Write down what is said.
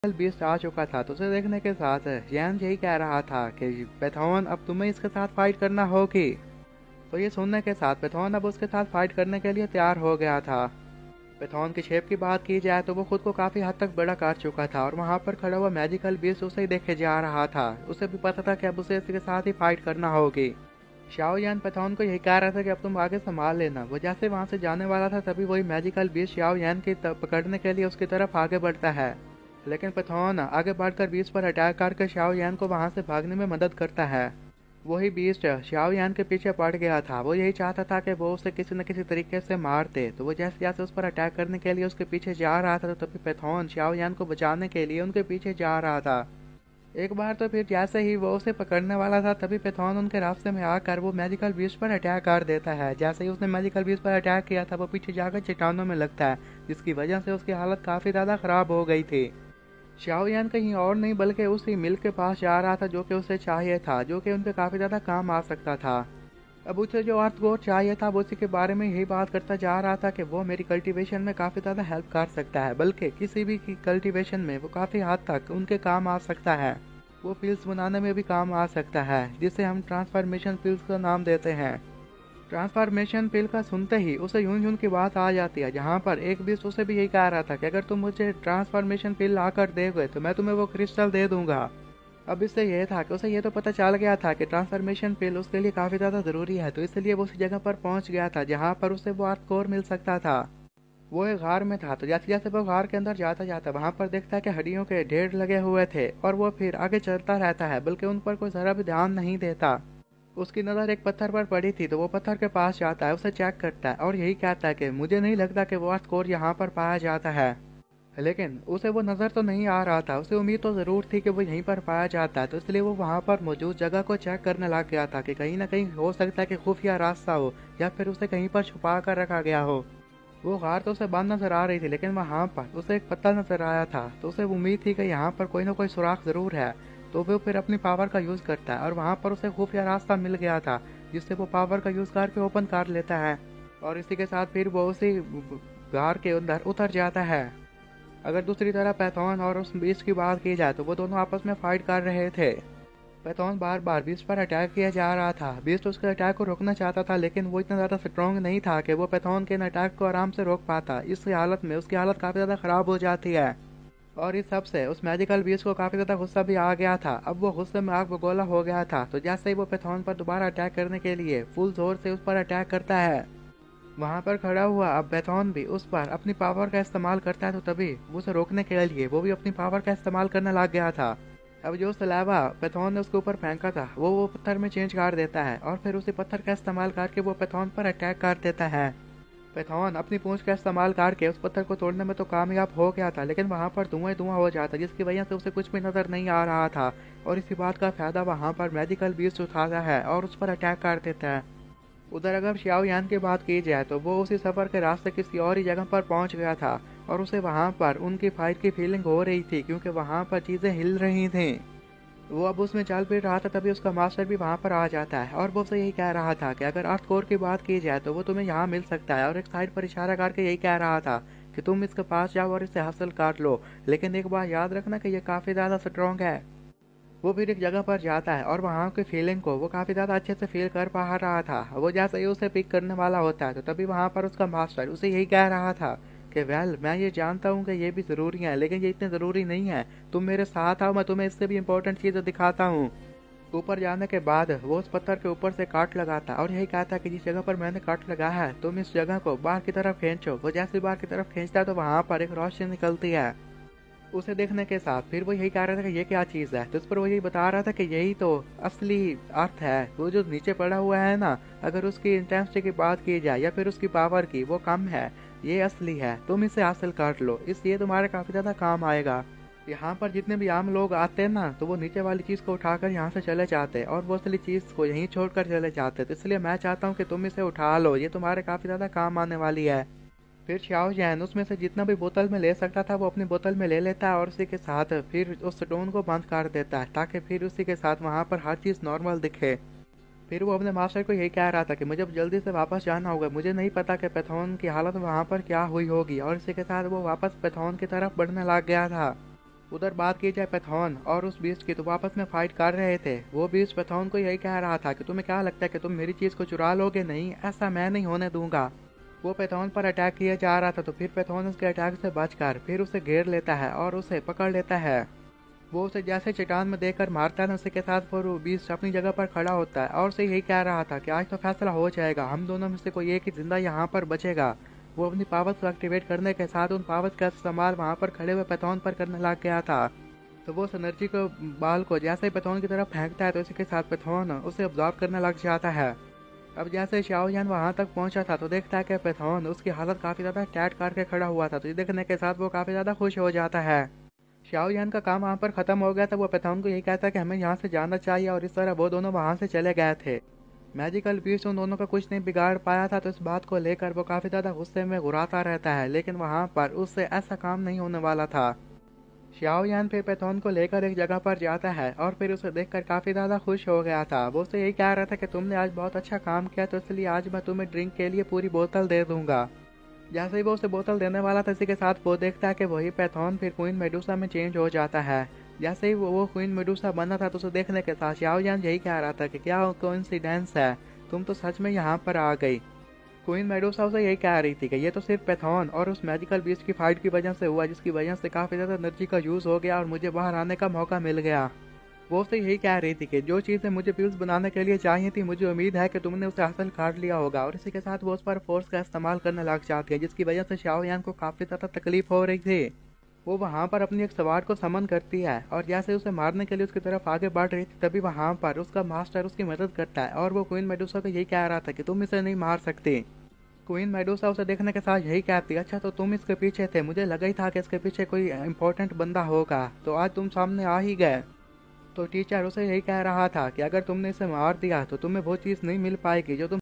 Beast आ चुका था। तो उसे देखने के साथ यैन यही कह रहा था कि पैथॉन अब तुम्हें इसके साथ फाइट करना होगी। तो ये सुनने के साथ पैथॉन अब उसके साथ फाइट करने के लिए तैयार हो गया था। पैथॉन की शेप की बात की जाए तो वो खुद को काफी हद तक बड़ा कर चुका था और वहां पर खड़ा हुआ मैजिकल बीस्ट उसे ही देखे जा रहा था। उसे भी पता था कि अब उसे इसके साथ ही फाइट करना होगी। शाओ यान पैथॉन को यही कह रहा था कि अब तुम आगे संभाल लेना। वो जैसे वहां से जाने वाला था तभी वही मैजिकल बीस्ट शाओ यान की पकड़ने के लिए उसकी तरफ आगे बढ़ता है। लेकिन पैथॉन आगे बढ़कर बीस्ट पर अटैक करके शाओ यान को वहां से भागने में मदद करता है। वही बीस्ट शाओ यान के पीछे पड़ गया था। वो यही चाहता था कि वो उसे किसी न किसी तरीके से मार दे। तो वो जैसे जैसे उस पर अटैक करने के लिए उसके पीछे जा रहा था तो तभी पैथॉन शाओ यान को बचाने के लिए उनके पीछे जा रहा था। एक बार तो फिर जैसे ही वो उसे पकड़ने वाला था तभी पैथॉन उनके रास्ते में आकर वो मैजिकल बीस्ट पर अटैक कर देता है। जैसे ही उसने मैजिकल बीस्ट पर अटैक किया था वो पीछे जाकर चट्टानों में लगता है, जिसकी वजह से उसकी हालत काफी ज्यादा खराब हो गई थी। शाओ यान कहीं और नहीं बल्कि उसी मिल के पास जा रहा था जो कि उसे चाहिए था, जो कि उनके काफी ज्यादा काम आ सकता था। अब उसे जो अर्थ कोर चाहिए था वो उसी के बारे में यही बात करता जा रहा था कि वो मेरी कल्टीवेशन में काफी ज्यादा हेल्प कर सकता है, बल्कि किसी भी की कल्टीवेशन में वो काफी हद तक उनके काम आ सकता है। वो पिल्स बनाने में भी काम आ सकता है, जिसे हम ट्रांसफॉर्मेशन पिल्स का नाम देते हैं। ट्रांसफॉर्मेशन पिल का सुनते ही उसे यून यून की बात आ जाती है, जहाँ पर एक बीस्ट उसे भी यही कह रहा था कि अगर तुम मुझे ट्रांसफॉर्मेशन पिल लाकर दोगे तो मैं तुम्हें वो क्रिस्टल दे दूंगा। अब इससे यह था कि उसे ये तो पता चल गया था कि ट्रांसफॉर्मेशन पिल उसके लिए काफी ज्यादा जरूरी है, तो इसलिए वो उसी जगह पर पहुंच गया था जहाँ पर उसे वो अर्थ कोर मिल सकता था। वो एक गार में था। तो जैसे जैसे वो गार के अंदर जाता जाता वहां पर देखता है कि हड्डियों के ढेर लगे हुए थे और वो फिर आगे चलता रहता है, बल्कि उन पर कोई जरा भी ध्यान नहीं देता। उसकी नजर एक पत्थर पर पड़ी थी तो वो पत्थर के पास जाता है, उसे चेक करता है और यही कहता है कि मुझे नहीं लगता कि वो अर्थ कोर यहाँ पर पाया जाता है। लेकिन उसे वो नजर तो नहीं आ रहा था। उसे उम्मीद तो जरूर थी कि वो यहीं पर पाया जाता है, तो इसलिए वो वहां पर मौजूद जगह को चेक करने लग गया था कि कहीं ना कहीं हो सकता है कि खुफिया रास्ता हो या फिर उसे कहीं पर छुपा कर रखा गया हो। वो गार तो उसे बंद नजर आ रही थी, लेकिन वहां पर उसे एक पत्थर नजर आया था, तो उसे उम्मीद थी कि यहाँ पर कोई ना कोई सुराख जरूर है। तो वो फिर अपनी पावर का यूज करता है और वहां पर उसे खुफिया रास्ता मिल गया था, जिससे वो पावर का यूज करके ओपन कर लेता है। और इसी के साथ फिर वो उसी गार के अंदर उतर जाता है। अगर दूसरी तरफ पैथॉन और उस बीस्ट की बात की जाए तो वो दोनों आपस में फाइट कर रहे थे। पैथॉन बार बार बीस्ट पर अटैक किया जा रहा था। बीस्ट उसके अटैक को रोकना चाहता था, लेकिन वो इतना ज्यादा स्ट्रॉन्ग नहीं था कि वो पैथॉन के इन अटैक को आराम से रोक पाता। इस हालत में उसकी हालत काफी ज्यादा खराब हो जाती है और इस सब से उस मैजिकल बीस्ट को काफी ज्यादा गुस्सा भी आ गया था। अब वो गुस्से में आग बगोला हो गया था। तो जैसे ही वो पैथॉन पर दोबारा अटैक करने के लिए फुल जोर से उस पर अटैक करता है, वहां पर खड़ा हुआ अब पैथॉन भी उस पर अपनी पावर का इस्तेमाल करता है। तो तभी वो उसे रोकने के लिए वो भी अपनी पावर का इस्तेमाल करने लग गया था। अब जो सलावा पैथॉन ने उसके ऊपर फेंका था वो पत्थर में चेंज कर देता है और फिर उसी पत्थर का इस्तेमाल करके वो पैथॉन पर अटैक कर देता है। पैथॉन अपनी पूंछ का इस्तेमाल करके उस पत्थर को तोड़ने में तो कामयाब हो गया था, लेकिन वहां पर धुआं धुआं हो जाता, जिसकी वजह से उसे कुछ भी नजर नहीं आ रहा था। और इसी बात का फायदा वहां पर मैजिकल बीस्ट उठाता है और उस पर अटैक कर देता है। उधर अगर शाओ यान की बात की जाए तो वो उसी सफर के रास्ते किसी और ही जगह पर पहुंच गया था और उसे वहां पर उनकी फाइट की फीलिंग हो रही थी, क्योंकि वहां पर चीजें हिल रही थी। वो अब उसमें चल फिर रहा था तभी उसका मास्टर भी वहां पर आ जाता है और वो उसे यही कह रहा था कि अगर अर्थ कोर की बात की जाए तो वो तुम्हें यहाँ मिल सकता है, और एक साइड पर इशारा करके यही कह रहा था कि तुम इसके पास जाओ और इसे हासिल कर लो, लेकिन एक बात याद रखना कि ये काफी ज्यादा स्ट्रॉन्ग है। वो फिर एक जगह पर जाता है और वहाँ की फीलिंग को वो काफी ज्यादा अच्छे से फील कर पा रहा था। वो जैसे ही उसे पिक करने वाला होता है तो तभी वहाँ पर उसका मास्टर उसे यही कह रहा था कि वेल मैं ये जानता हूँ कि ये भी जरूरी है, लेकिन ये इतने जरूरी नहीं है। तुम मेरे साथ आओ, मैं तुम्हें इससे भी इम्पोर्टेंट चीजें दिखाता हूँ। ऊपर जाने के बाद वो उस पत्थर के ऊपर से काट लगाता और यही कहता कि जिस जगह पर मैंने काट लगाया है तुम इस जगह को बाहर की तरफ खींचो। वो जैसे बाहर की तरफ खींचता है तो वहाँ पर एक रोशनी निकलती है। उसे देखने के साथ फिर वो यही कह रहा था कि ये क्या चीज है, तो इस पर वो यही बता रहा था कि यही तो असली अर्थ है। वो जो नीचे पड़ा हुआ है ना, अगर उसकी इंटेंसिटी की बात की जाए या फिर उसकी पावर की, वो कम है, ये असली है। तुम इसे हासिल कर लो, इसलिए तुम्हारे काफी ज्यादा काम आएगा। यहाँ पर जितने भी आम लोग आते हैं ना, तो वो नीचे वाली चीज को उठाकर यहाँ से चले जाते और वो असली चीज को यहीं छोड़कर चले जाते। तो इसलिए मैं चाहता हूँ कि तुम इसे उठा लो, ये तुम्हारे काफी ज्यादा काम आने वाली है। फिर शाओ जैन उसमें से जितना भी बोतल में ले सकता था वो अपनी बोतल में ले लेता है और उसी के साथ फिर उस स्टोन को बंद कर देता है, ताकि फिर उसी के साथ वहां पर हर चीज नॉर्मल दिखे। फिर वो अपने मास्टर को यही कह रहा था कि मुझे अब जल्दी से वापस जाना होगा, मुझे नहीं पता कि पैथॉन की हालत वहां पर क्या हुई होगी। और इसी के साथ वो वापस पैथॉन की तरफ बढ़ने लग गया था। उधर बात की जाए पैथॉन और उस बीस्ट की, तो वो आपस में फाइट कर रहे थे। वो बीस्ट पैथॉन को यही कह रहा था कि तुम्हें क्या लगता है कि तुम मेरी चीज को चुरा लोगे? नहीं, ऐसा मैं नहीं होने दूंगा। वो पैथॉन पर अटैक किया जा रहा था, तो फिर पैथॉन उसके अटैक से बचकर फिर उसे घेर लेता है और उसे पकड़ लेता है। वो उसे जैसे चट्टान में देखकर मारता है, उसी के साथ वो बीस्ट अपनी जगह पर खड़ा होता है और उसे यही कह रहा था कि आज तो फैसला हो जाएगा, हम दोनों में से कोई एक ही जिंदा यहाँ पर बचेगा। वो अपनी पावर्स को एक्टिवेट करने के साथ उन पावर्स का इस्तेमाल वहाँ पर खड़े हुए पैथॉन पर करने लग गया था। तो वो उस एनर्जी को बाल को जैसे ही पैथॉन की तरफ फेंकता है, तो इसी के साथ पैथॉन उसे ऑब्जॉर्व करने लग जाता है। अब जैसे शाओ यान वहां तक पहुंचा था, तो देखता है कि पैथॉन उसकी हालत काफी ज्यादा टैट करके खड़ा हुआ था। तो ये देखने के साथ वो काफी ज्यादा खुश हो जाता है। शाओ यान का काम वहां पर खत्म हो गया था। वो पैथॉन को यही कहता है कि हमें यहाँ से जाना चाहिए, और इस तरह वो दोनों वहां से चले गए थे। मैजिकल बीस्ट उन दोनों का कुछ नहीं बिगाड़ पाया था, तो इस बात को लेकर वो काफी ज्यादा गुस्से में घुराता रहता है, लेकिन वहां पर उससे ऐसा काम नहीं होने वाला था। शाओ यान फिर पैथॉन को लेकर एक जगह पर जाता है और फिर उसे देखकर काफी ज्यादा खुश हो गया था। वो उसे यही कह रहा था कि तुमने आज बहुत अच्छा काम किया, तो इसलिए आज मैं तुम्हें ड्रिंक के लिए पूरी बोतल दे दूंगा। जैसे ही वो उसे बोतल देने वाला था, इसी के साथ वो देखता है कि वही पैथॉन फिर क्वीन मेडुसा में चेंज हो जाता है। जैसे ही वो क्वीन मेडुसा बना था, तो उसे देखने के साथ शाओ यान यही कह रहा था कि क्या कोइंसिडेंस है, तुम तो सच में यहाँ पर आ गई। क्वीन मेडुसा उसे यही कह रही थी कि ये तो सिर्फ पैथॉन और उस मैजिकल बीस्ट की फाइट की वजह से हुआ, जिसकी वजह से काफी ज्यादा एनर्जी का यूज हो गया और मुझे बाहर आने का मौका मिल गया। वो उसे यही कह रही थी कि जो चीजें मुझे पिल्स बनाने के लिए चाहिए थी, मुझे उम्मीद है कि तुमने उसे हासिल कर लिया होगा। और इसी के साथ वो उस पर फोर्स का इस्तेमाल करने लग जाती है, जिसकी वजह से शाओ यान को काफी ज्यादा तकलीफ हो रही थी। वो वहां पर अपनी एक सवार को समन करती है, और जैसे उसे मारने के लिए उसकी तरफ आगे बढ़ रही थी, तभी वहां पर उसका मास्टर उसकी मदद करता है। और वो क्वीन मेडुसा को यही कह रहा था कि तुम इसे नहीं मार सकते। क्वीन मेडुसा उसे देखने के साथ यही कहती, अच्छा तो तुम इसके पीछे थे, मुझे लगा ही था कि इसके पीछे कोई इम्पोर्टेंट बंदा होगा, तो आज तुम सामने आ ही गए। तो टीचर उसे यही कह रहा था कि अगर तुमने इसे मार दिया तो तुम्हें वो चीज़ नहीं मिल पाएगी जो तुम